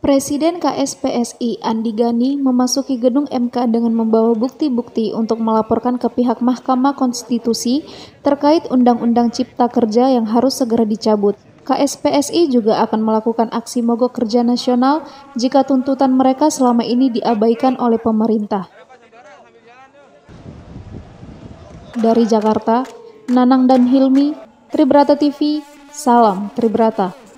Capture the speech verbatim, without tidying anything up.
Presiden K S P S I Andi Gani memasuki gedung M K dengan membawa bukti-bukti untuk melaporkan ke pihak Mahkamah Konstitusi terkait Undang-Undang Cipta Kerja yang harus segera dicabut. K S P S I juga akan melakukan aksi mogok kerja nasional jika tuntutan mereka selama ini diabaikan oleh pemerintah. Dari Jakarta, Nanang dan Hilmi, Tribrata T V, salam Tribrata.